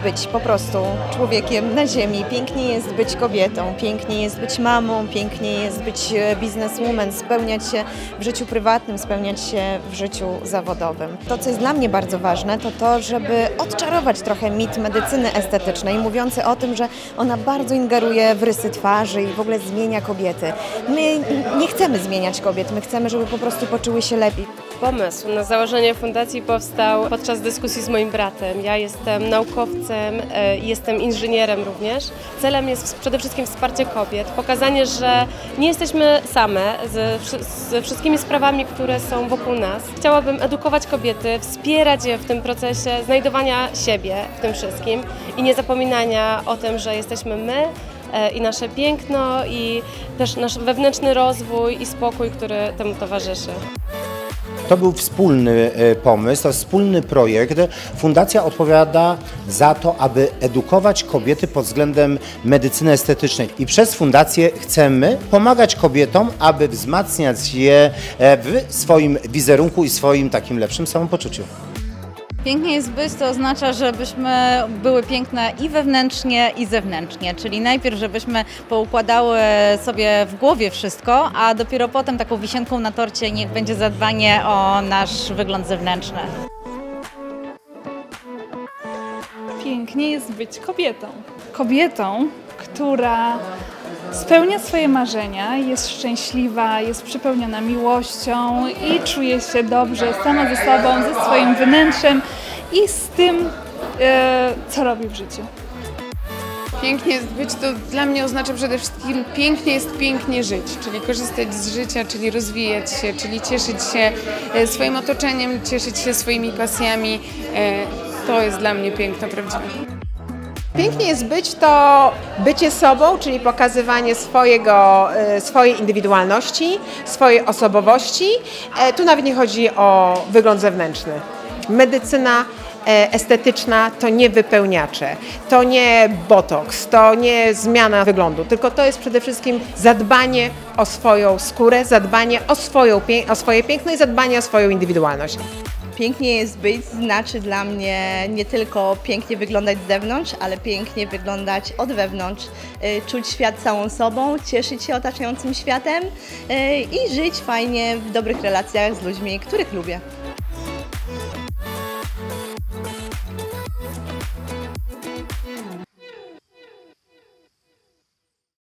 być po prostu człowiekiem na ziemi, pięknie jest być kobietą, pięknie jest być mamą, pięknie jest być bizneswoman, spełniać się w życiu prywatnym, spełniać się w życiu zawodowym. To, co jest dla mnie bardzo ważne, to to, żeby odczarować trochę mit medycyny estetycznej, mówiący o tym, że ona bardzo ingeruje w rysy twarzy i w ogóle zmienia kobiety. My nie chcemy zmieniać kobiet, my chcemy, żeby po prostu poczuły się lepiej. Pomysł na założenie fundacji powstał podczas dyskusji z moim bratem. Ja jestem naukowcem, jestem inżynierem również. Celem jest przede wszystkim wsparcie kobiet, pokazanie, że nie jesteśmy same ze wszystkimi sprawami, które są wokół nas. Chciałabym edukować kobiety, wspierać je w tym procesie znajdowania siebie w tym wszystkim i nie zapominania o tym, że jesteśmy my i nasze piękno i też nasz wewnętrzny rozwój i spokój, który temu towarzyszy. To był wspólny pomysł, to wspólny projekt. Fundacja odpowiada za to, aby edukować kobiety pod względem medycyny estetycznej i przez fundację chcemy pomagać kobietom, aby wzmacniać je w swoim wizerunku i swoim takim lepszym samopoczuciu. Pięknie jest być, to oznacza, żebyśmy były piękne i wewnętrznie, i zewnętrznie. Czyli najpierw, żebyśmy poukładały sobie w głowie wszystko, a dopiero potem taką wisienką na torcie niech będzie zadbanie o nasz wygląd zewnętrzny. Pięknie jest być kobietą. Kobietą, która spełnia swoje marzenia, jest szczęśliwa, jest przepełniona miłością i czuje się dobrze sama ze sobą, ze swoim wnętrzem i z tym, co robi w życiu. Pięknie jest być, to dla mnie oznacza przede wszystkim pięknie jest pięknie żyć, czyli korzystać z życia, czyli rozwijać się, czyli cieszyć się swoim otoczeniem, cieszyć się swoimi pasjami. To jest dla mnie piękno prawdziwe. Pięknie jest być to bycie sobą, czyli pokazywanie swojej indywidualności, swojej osobowości. Tu nawet nie chodzi o wygląd zewnętrzny. Medycyna estetyczna to nie wypełniacze, to nie botoks, to nie zmiana wyglądu, tylko to jest przede wszystkim zadbanie o swoją skórę, zadbanie o swoje piękno i zadbanie o swoją indywidualność. Pięknie jest być znaczy dla mnie nie tylko pięknie wyglądać z zewnątrz, ale pięknie wyglądać od wewnątrz, czuć świat całą sobą, cieszyć się otaczającym światem i żyć fajnie w dobrych relacjach z ludźmi, których lubię.